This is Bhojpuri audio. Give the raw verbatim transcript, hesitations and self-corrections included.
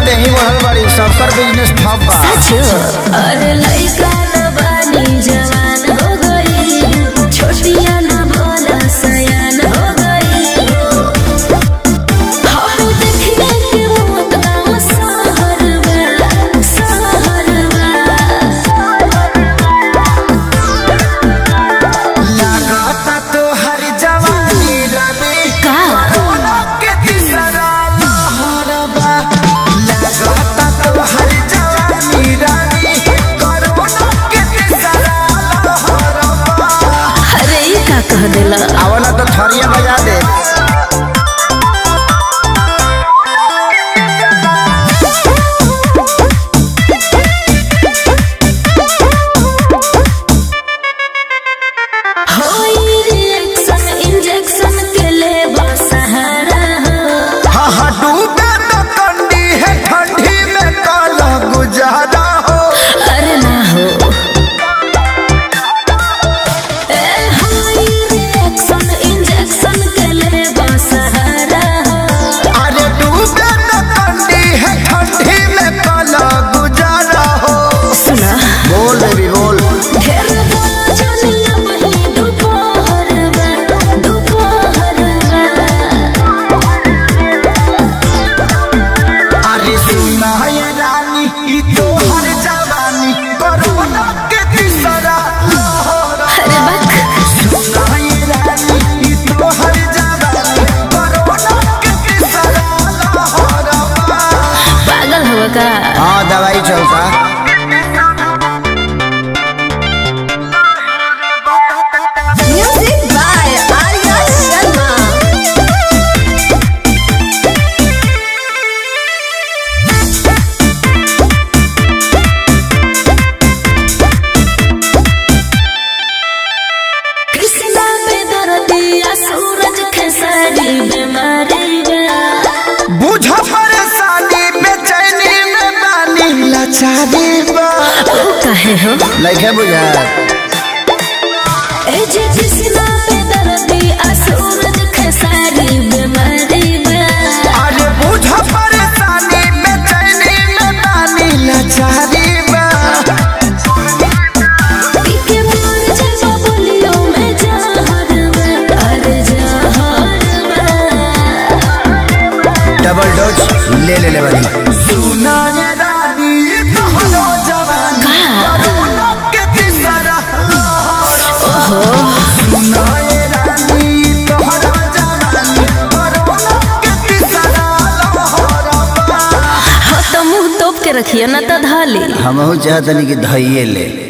देही बढ़ल बड़ी सबकर बिजनेस ठप बा। अरे लइका न बानी जवान हो गई, छोटिया न भोला सयान हो गई। हम देखिए के मोत गाँव सहरवा सहरवा। लागता तो हर जवानी रवि का के तीसरा लहरबा। लागता तो हर जवानी रवि कोरोना के तीसरा लहरबा। अरे ये का कह देला। आवला तो थरिया बजा दे। होई रिएक्शन इंजेक्शन के ले सहारा हो। हाँ हाँ डूबे तो कंडी है ठंडी में काला गुजारा हो। अरे ना हो ए होई रिएक्शन इंजेक्शन के ले सहारा हो। अरे डूबे तो कंडी है ठंडी में काला गुजारा हो। सुना बोल बेबी बोल। ढेर बोला जानिया वही दोपहर में दोपहर में। अरे सुना ये रानी ई तो हर जवानी कोरोना के तीसरा लहर। अरे बक सुना ये रानी ई तो हर जवानी कोरोना के तीसरा लहर। पागल हो का। हाँ दवाई चलता। Music by Arya Sharma. कृष्णा पे दर्दिया सूरज खेसारी बीमारी बा। बुझ परेशानी बेचैनी में बानी लाचारी बा। ओ काहे हो लइके बुझा ए जे कृष्णा पे दर्दिया सूरज खेसारी बीमारी बा। अरे बुझ परेशानी बेचैनी में बानी लाचारी बा। पीके मोर जलवा बोलियो में जहर बा। अरे जहर बा। डबल डोज ले ले ले बनी। सुना ये रानी तोहरो जवानी कोरोना के तीसरा लहर। सुना ये रानी तोहरो जवानी कोरोना के तीसरा लहर। हाँ तो मुँह तोप के रखिए ना तो धाली। हमहू चाहतनी कि धइये ले।